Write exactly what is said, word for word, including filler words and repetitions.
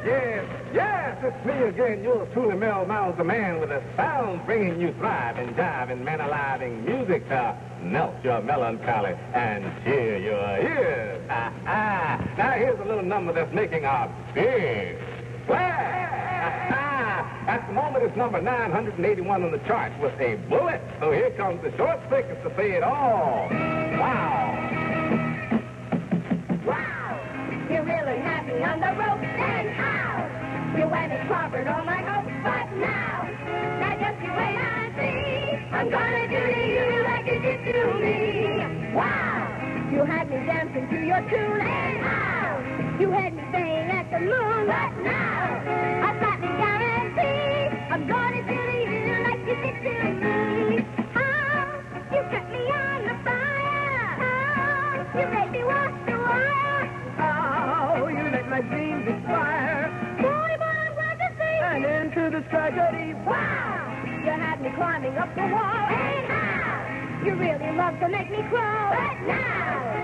yes, yes, it's me again, yours truly, Mel Miles, the man with the sound bringing you thriving, jiving, man-aliving music to melt your melancholy and cheer your ears. Ah, ah. Now here's a little number that's making a big splash. Ah, ah. At the moment, it's number nine hundred eighty-one on the charts with a bullet. So here comes the short circus to say it all. Wow. You really had me on the rope, and how? You went and clobbered all my hopes, but now, now just you wait and see. I'm gonna do to you like you did to me. Wow! You had me dancing to your tune, and how? You had me staying at the moon, but now, I've got the guarantee. I'm gonna do to you like you did to me. How? You set me on the fire. How? You made me walk the wire. Oh, you let my dreams expire. Boy, but I'm glad to see. And into the tragedy. Wow! You had me climbing up the wall. And how? You really love to make me crawl. But now,